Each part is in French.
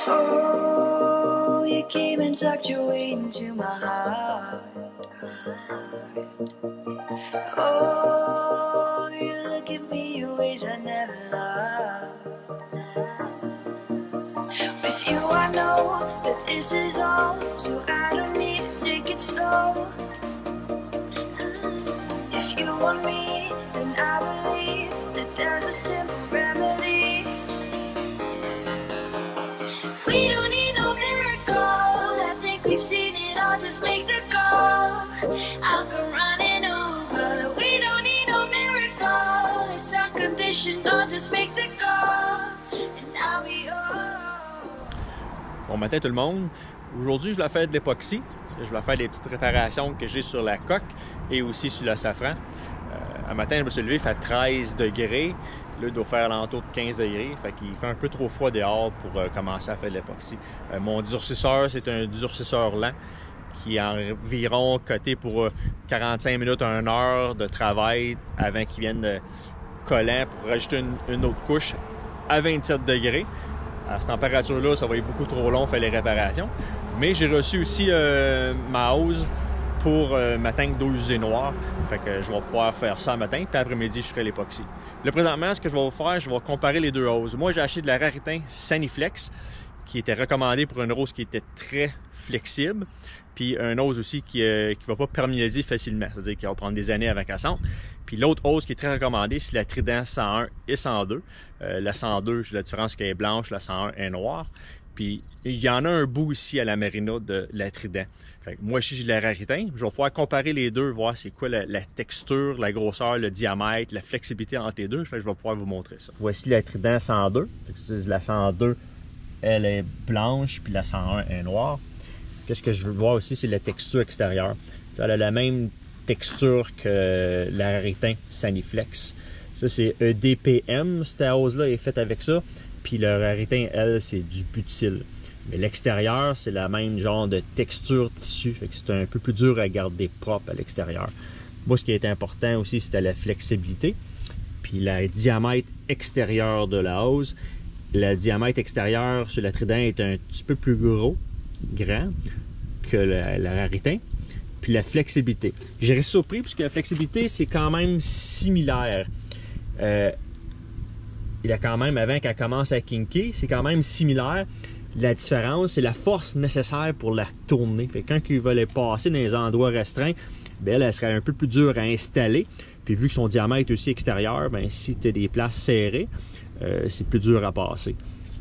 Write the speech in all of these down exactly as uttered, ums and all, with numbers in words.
Oh, you came and tucked your way into my heart. Oh, you look at me in ways I never loved. With you I know that this is all, so I don't need to take it slow. If you want me, then I believe that there's a simple remedy. We don't need no miracle, I think we've seen it all, just make the call. I'll come running over. We don't need no miracle, it's unconditional, just make the call, and I'll be yours. Bon matin tout le monde. Aujourd'hui, je vais faire de l'époxy. Je vais faire des petites réparations que j'ai sur la coque et aussi sur le safran. Euh, un matin, je me suis levé, il fait treize degrés. Là, il doit faire l'entour de quinze degrés. Fait qu'il fait un peu trop froid dehors pour euh, commencer à faire de l'époxy. Euh, mon durcisseur, c'est un durcisseur lent qui est environ coté pour euh, quarante-cinq minutes à une heure de travail avant qu'il vienne euh, collant pour rajouter une, une autre couche à vingt-sept degrés. À cette température-là, ça va être beaucoup trop long faire les réparations. Mais j'ai reçu aussi euh, ma hose pour euh, ma tank d'eau usée noire. Fait que je vais pouvoir faire ça le matin, puis après-midi, je ferai l'époxy. Là, présentement, ce que je vais vous faire, je vais comparer les deux hoses. Moi, j'ai acheté de la Raritin Saniflex, qui était recommandée pour une hose qui était très flexible, puis une hose aussi qui ne va pas perméabiliser facilement, c'est-à-dire qu'il va prendre des années avant qu'elle sente. Puis l'autre hose qui est très recommandée, c'est la Trident cent un et cent deux. Euh, la cent deux, j'ai la différence qu'elle est blanche, la cent un est noire. Puis il y en a un bout ici à la Marina de la Trident. Fait que moi, ici, j'ai de la Raritin. Je vais pouvoir comparer les deux, voir c'est quoi la, la texture, la grosseur, le diamètre, la flexibilité entre les deux. Fait que je vais pouvoir vous montrer ça. Voici la Trident cent deux. La cent deux, elle est blanche, puis la cent un est noire. Qu'est-ce que je veux voir aussi, c'est la texture extérieure. Elle a la même texture que la Raritin Saniflex. Ça, c'est E D P M. Cette hose-là est faite avec ça. Puis le Raritin, elle, c'est du butyl. Mais l'extérieur, c'est la même genre de texture tissu. Fait que c'est un peu plus dur à garder propre à l'extérieur. Moi, ce qui est important aussi, c'était la flexibilité. Puis le diamètre extérieur de la hose. Le diamètre extérieur sur la Trident est un petit peu plus gros, grand, que la, la Raritin. Puis la flexibilité. J'ai resté surpris puisque la flexibilité, c'est quand même similaire. Euh, il y a quand même, avant qu'elle commence à kinker, c'est quand même similaire. La différence, c'est la force nécessaire pour la tourner. Fait que quand il va les passer dans les endroits restreints, bien, elle, elle serait un peu plus dure à installer. Puis vu que son diamètre est aussi extérieur, bien, si tu as des places serrées, euh, c'est plus dur à passer.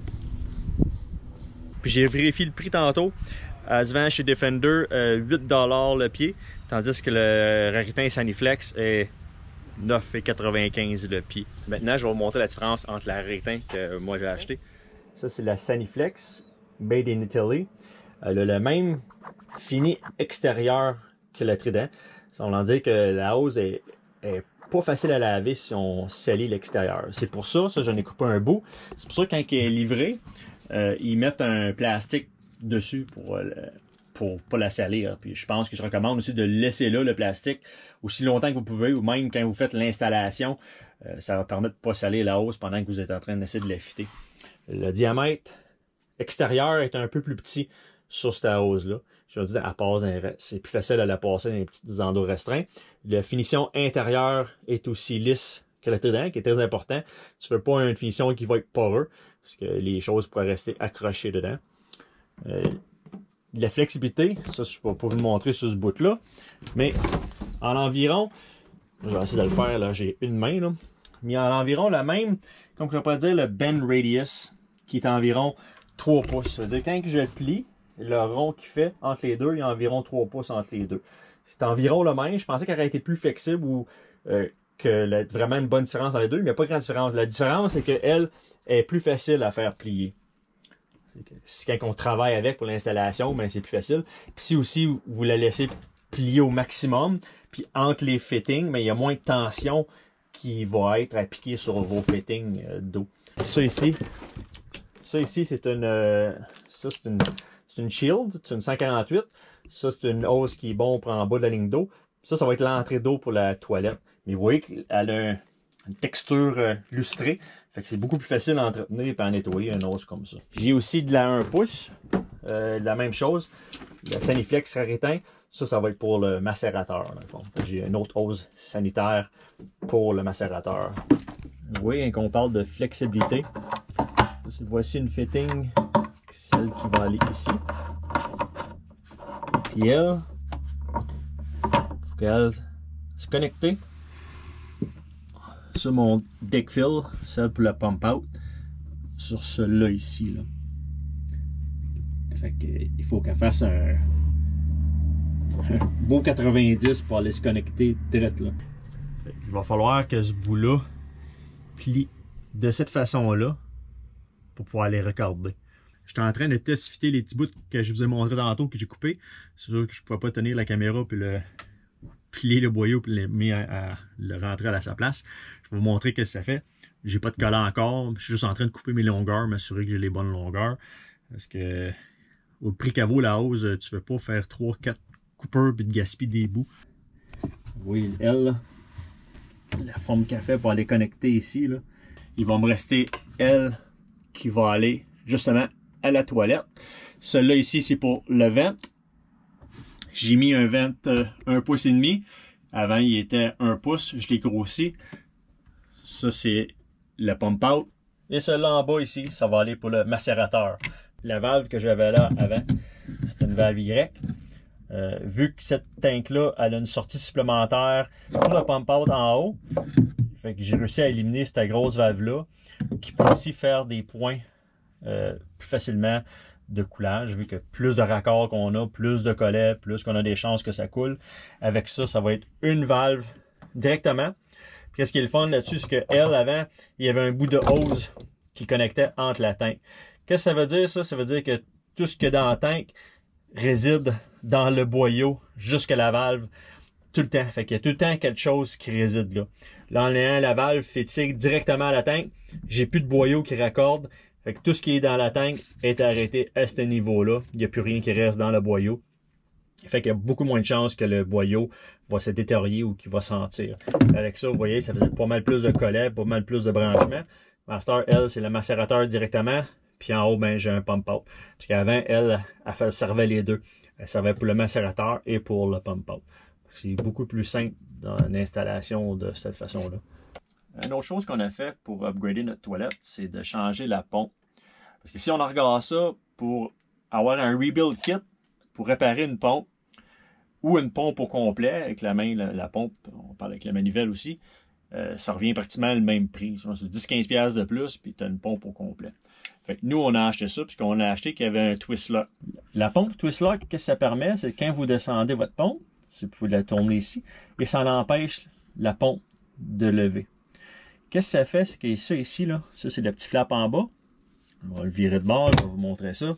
Puis j'ai vérifié le prix tantôt. Elle se vend chez Defender euh, huit dollars le pied, tandis que le Raritin Saniflex est neuf quatre-vingt-quinze le pied. Maintenant, je vais vous montrer la différence entre la Raritin que moi j'ai acheté. Ça, c'est la Saniflex, made in Italy. Elle a le même fini extérieur que la Trident. Ça veut dire que la hose est, est pas facile à laver si on salit l'extérieur. C'est pour ça, ça j'en ai coupé un bout. C'est pour ça que quand il est livré, euh, ils mettent un plastique dessus pour euh, pour pas la salir. Puis je pense que je recommande aussi de laisser là le plastique aussi longtemps que vous pouvez, ou même quand vous faites l'installation, euh, ça va permettre de ne pas salir la hose pendant que vous êtes en train d'essayer de la fitter. Le diamètre extérieur est un peu plus petit sur cette hose-là. Je veux dire, c'est plus facile à la passer dans les petits endroits restreints. La finition intérieure est aussi lisse que la Trident, qui est très important. Tu ne veux pas une finition qui va être poreux, parce que les choses pourraient rester accrochées dedans. Euh, la flexibilité, ça je ne vais pas vous le montrer sur ce bout-là, mais en environ, je vais essayer de le faire, là, j'ai une main, là, mais en environ la même, comme on pourrait dire, le bend radius, qui est environ trois pouces. Ça veut dire quand je le plie, le rond qu'il fait entre les deux, il y a environ trois pouces entre les deux. C'est environ le même. Je pensais qu'elle aurait été plus flexible ou euh, que la, vraiment une bonne différence dans les deux, mais il n'y a pas de grande différence. La différence, c'est qu'elle est plus facile à faire plier. C'est quand on travaille avec pour l'installation, ben c'est plus facile. Puis si aussi vous la laissez plier au maximum, puis entre les fittings, mais il y a moins de tension qui va être appliquée sur vos fittings d'eau. Ça ici, ça ici c'est une, euh, ça c'est une, c'est une Shield, c'est une cent quarante-huit. Ça c'est une hose qui est bon pour en bas de la ligne d'eau. Ça, ça va être l'entrée d'eau pour la toilette. Mais vous voyez qu'elle a un, une texture euh, lustrée. Fait que c'est beaucoup plus facile à entretenir et à nettoyer un hose comme ça. J'ai aussi de la un pouce, euh, de la même chose, la Saniflex Raritin. Ça, ça va être pour le macérateur. J'ai une autre hose sanitaire pour le macérateur. Oui, quand on parle de flexibilité, voici une fitting, celle qui va aller ici. Puis elle, il faut qu'elle se connecte sur mon deck fill, celle pour la pump out, sur celui-là ici. Là. Fait que, il faut qu'elle fasse un, un beau quatre-vingt-dix pour aller se connecter direct là. Fait il va falloir que ce bout-là plie de cette façon-là pour pouvoir les recorder. Je suis en train de test fitter les petits bouts que je vous ai montré tantôt que j'ai coupé. C'est sûr que je ne pouvais pas tenir la caméra puis le plier le boyau puis le, mais à, à, le rentrer à sa place. Je vais vous montrer ce que ça fait. J'ai pas de collant encore. Je suis juste en train de couper mes longueurs, m'assurer que j'ai les bonnes longueurs. Parce que au prix qu'elle vaut la hausse, tu ne veux pas faire trois quatre coupeurs puis de gaspiller des bouts. Oui, elle, la forme qu'elle fait pour aller connecter ici, là. Il va me rester elle qui va aller justement à la toilette. Celui-là ici, c'est pour le vent. J'ai mis un vent euh, un pouce et demi. Avant, il était un pouce. Je l'ai grossi. Ça, c'est le pump out. Et celui-là en bas ici, ça va aller pour le macérateur. La valve que j'avais là avant, c'était une valve Y. Euh, vu que cette tank-là, elle a une sortie supplémentaire pour le pump out en haut, fait que j'ai réussi à éliminer cette grosse valve-là, qui peut aussi faire des points euh, plus facilement de coulage, vu que plus de raccords qu'on a, plus de collets, plus qu'on a des chances que ça coule. Avec ça, ça va être une valve directement. Qu'est-ce qui est le fun là-dessus, c'est qu'elle, avant, il y avait un bout de hose qui connectait entre la tank. Qu'est-ce que ça veut dire, ça? Ça veut dire que tout ce qu'il y a dans la tank réside dans le boyau jusqu'à la valve tout le temps. Fait qu'il y a tout le temps quelque chose qui réside là. Là, en ayant la valve fétique directement à la tank, j'ai plus de boyau qui raccorde. Fait que tout ce qui est dans la tank est arrêté à ce niveau-là. Il n'y a plus rien qui reste dans le boyau. Fait qu'il y a beaucoup moins de chances que le boyau va se détériorer ou qu'il va sentir. Avec ça, vous voyez, ça faisait pas mal plus de collets, pas mal plus de branchements. Master, elle, c'est le macérateur directement. Puis en haut, ben, j'ai un pump out. Parce qu'avant, elle, elle servait les deux. Elle servait pour le macérateur et pour le pump out. C'est beaucoup plus simple dans l'installation de cette façon-là. Une autre chose qu'on a fait pour upgrader notre toilette, c'est de changer la pompe. Parce que si on regarde ça pour avoir un rebuild kit pour réparer une pompe ou une pompe au complet avec la main, la, la pompe, on parle avec la manivelle aussi, euh, ça revient pratiquement le même prix. C'est dix à quinze dollars de plus, puis tu as une pompe au complet. Fait que nous, on a acheté ça, puisqu'on a acheté qu'il y avait un twist lock. La pompe twist lock, qu'est-ce que ça permet? C'est quand vous descendez votre pompe, si vous pouvez la tourner ici, et ça empêche la pompe de lever. Qu'est-ce que ça fait? C'est que ça ici, là, ça c'est le petit flap en bas. On va le virer de bord, je vais vous montrer ça.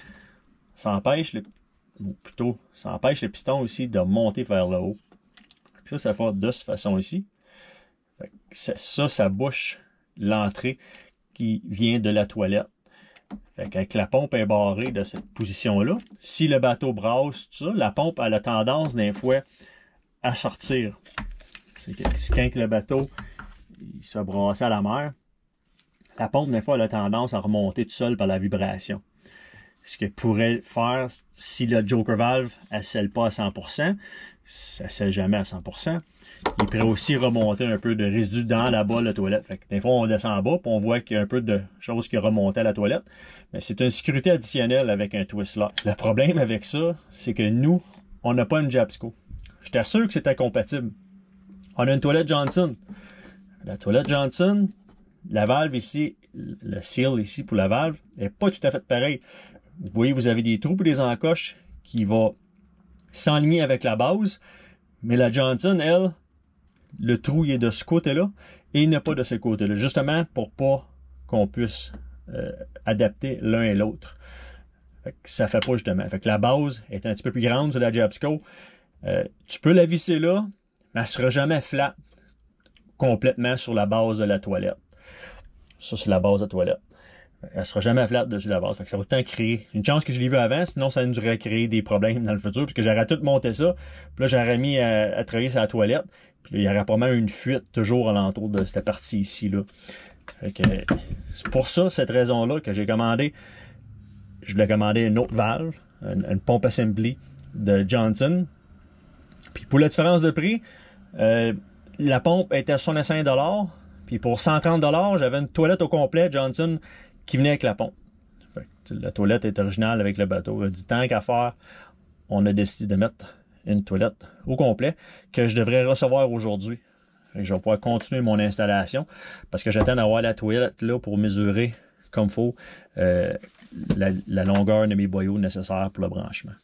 Ça empêche le, ou plutôt, ça empêche le piston aussi de monter vers le haut. Ça, ça fait de cette façon ici. Fait que ça, ça, ça bouche l'entrée qui vient de la toilette. Fait qu'avec la pompe est barrée de cette position-là, si le bateau brasse, tout ça, la pompe a la tendance d'un fois à sortir. C'est que quand le bateau il se brasse à la mer, la pompe, des fois, elle a tendance à remonter tout seul par la vibration. Ce qu'elle pourrait faire si le joker valve ne scelle pas à cent pour cent, ça ne scelle jamais à cent pour cent. Il pourrait aussi remonter un peu de résidus dans la bas de la toilette. Fait que des fois, on descend en bas et on voit qu'il y a un peu de choses qui remontent à la toilette. Mais c'est une sécurité additionnelle avec un twist lock. Le problème avec ça, c'est que nous, on n'a pas une Jabsco. J'étais sûr que c'était compatible. On a une toilette Johnson. La toilette Johnson, la valve ici, le seal ici pour la valve, n'est pas tout à fait pareil. Vous voyez, vous avez des trous et des encoches qui vont s'enligner avec la base. Mais la Johnson, elle, le trou il est de ce côté-là et il n'est pas de ce côté-là. Justement pour pas qu'on puisse euh, adapter l'un et l'autre. Ça fait pas justement. Fait que la base est un petit peu plus grande sur la Jabsco. Euh, tu peux la visser là, mais elle ne sera jamais flat complètement sur la base de la toilette. Ça, c'est la base de la toilette. Elle ne sera jamais flat dessus la base. Fait que ça va tout le temps créer. Une chance que je l'ai vu avant, sinon ça nous aurait créé des problèmes dans le futur. Puis que j'aurais tout monté ça. Puis là, j'aurais mis à, à travailler sur la toilette. Puis là, il y aurait pas mal une fuite toujours alentour de cette partie ici. Là. C'est pour ça, cette raison-là, que j'ai commandé, je voulais commander une autre valve, une, une pompe assembly de Johnson. Puis pour la différence de prix, euh, la pompe était à soixante-cinq dollars. Puis pour cent trente dollars, j'avais une toilette au complet Johnson qui venait avec la pompe. Fait que, la toilette est originale avec le bateau. Du temps qu'à faire, on a décidé de mettre une toilette au complet que je devrais recevoir aujourd'hui. Je vais pouvoir continuer mon installation parce que j'attends d'avoir la toilette là pour mesurer comme il faut euh, la, la longueur de mes boyaux nécessaires pour le branchement.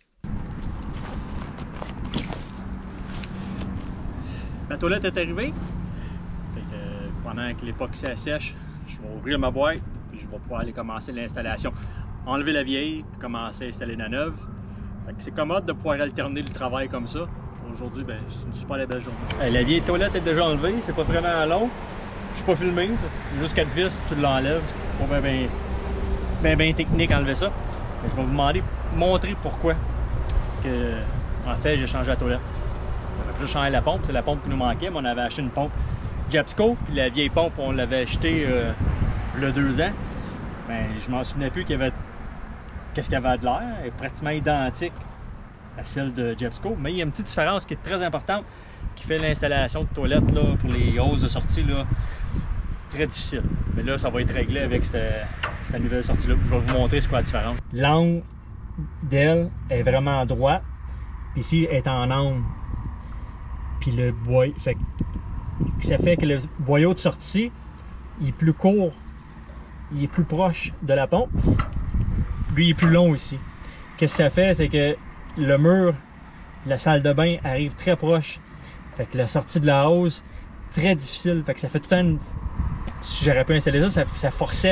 La toilette est arrivée. Fait que, euh, pendant que l'époxy sèche, je vais ouvrir ma boîte et je vais pouvoir aller commencer l'installation. Enlever la vieille et commencer à installer la neuve. C'est commode de pouvoir alterner le travail comme ça. Aujourd'hui, ben, c'est une super belle journée. Hey, la vieille toilette est déjà enlevée, c'est pas vraiment long. Je suis pas filmé, juste quatre vis, tu l'enlèves. C'est pas bien ben, ben, ben technique enlever ça. Mais je vais vous demander, montrer pourquoi que, en fait, j'ai changé la toilette. J'ai changé la pompe, c'est la pompe qui nous manquait, mais on avait acheté une pompe Japsco, puis la vieille pompe, on l'avait achetée euh, il y a deux ans. Ben, je m'en souvenais plus qu'il y avait qu'est-ce qu'il y avait de l'air, elle est pratiquement identique à celle de Japsco, mais il y a une petite différence qui est très importante qui fait l'installation de toilette là, pour les hausses de sortie là, très difficile. Mais là, ça va être réglé avec cette, cette nouvelle sortie-là. Je vais vous montrer ce qu'est la différence. L'angle d'elle est vraiment droit, puis ici elle est en angle. Puis le boyau, fait, ça fait que le boyau de sortie il est plus court, il est plus proche de la pompe. Lui, il est plus long ici. Qu'est-ce que ça fait? C'est que le mur de la salle de bain arrive très proche. Fait que la sortie de la hausse, très difficile. Fait que ça fait tout un... Si j'aurais pu installer ça, ça, ça forçait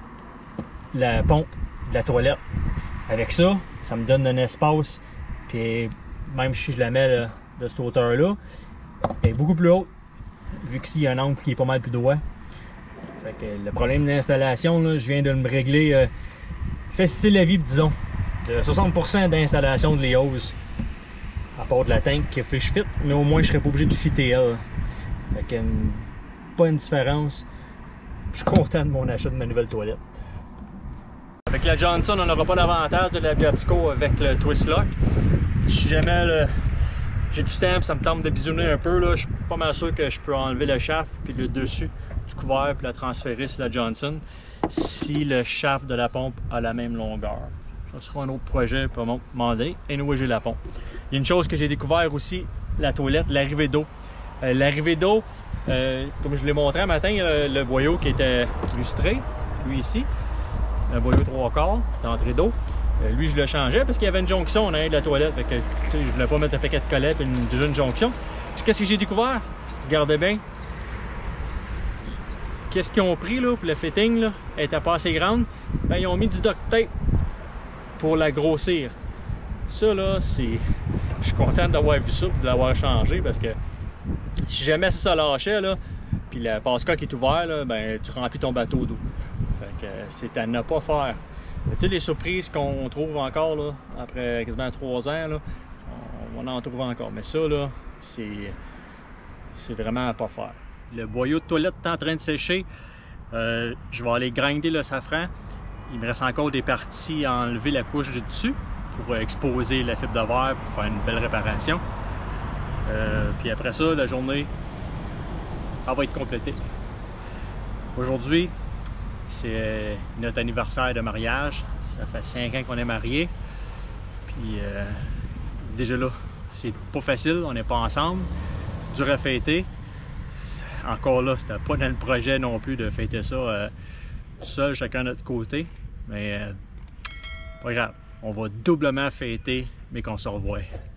la pompe de la toilette. Avec ça, ça me donne un espace. Puis même si je la mets là, de cette hauteur-là, elle est beaucoup plus haute. Vu qu'ici, il y a un angle qui est pas mal plus droit. Fait que le problème d'installation, je viens de me régler... Euh, faciliter la vie, disons, de soixante pour cent d'installation de les hoses à part de la tank qui fait je fit, mais au moins je serais pas obligé de fitter elle. Fait que pas une différence. Je suis content de mon achat de ma nouvelle toilette. Avec la Johnson, on n'aura pas l'avantage de la Japsco avec le twist lock. Si jamais j'ai du temps et ça me tente de bisouner un peu, là, je suis pas mal sûr que je peux enlever le shaft puis le dessus du couvert puis la transférer sur la Johnson si le shaft de la pompe a la même longueur. Ça sera un autre projet pour me demander. Et nous, j'ai la pompe. Il y a une chose que j'ai découvert aussi, la toilette, l'arrivée d'eau. Euh, l'arrivée d'eau, euh, comme je l'ai montré un matin, le, le boyau qui était lustré, lui ici, un boyau trois quarts d'entrée d'eau. Euh, lui, je le changeais parce qu'il y avait une jonction en arrière de la toilette. Fait que, je ne voulais pas mettre un paquet de collets et une, déjà une jonction. Qu'est-ce que j'ai découvert? Regardez bien. Qu'est-ce qu'ils ont pris là, pour le fitting? Là, elle était pas assez grande. Ben, ils ont mis du duct tape pour la grossir. Ça, là, c'est... Je suis content d'avoir vu ça et de l'avoir changé parce que si jamais ça lâchait, là, puis le passe-coque est ouvert, là, ben, tu remplis ton bateau d'eau. Fait que c'est à ne pas faire. Tu sais, les surprises qu'on trouve encore, là, après quasiment trois ans, là, on, on en trouve encore. Mais ça, là, c'est c'est vraiment à pas faire. Le boyau de toilette est en train de sécher. Euh, je vais aller grinder le safran. Il me reste encore des parties à enlever la couche du dessus pour exposer la fibre de verre pour faire une belle réparation. Euh, puis après ça, la journée, elle va être complétée. Aujourd'hui, c'est notre anniversaire de mariage. Ça fait cinq ans qu'on est mariés. Puis euh, déjà là, c'est pas facile, on n'est pas ensemble. Dur à fêter. Encore là, c'était pas dans le projet non plus de fêter ça euh, tout seul, chacun de notre côté. Mais euh, pas grave, on va doublement fêter, mais qu'on se revoit.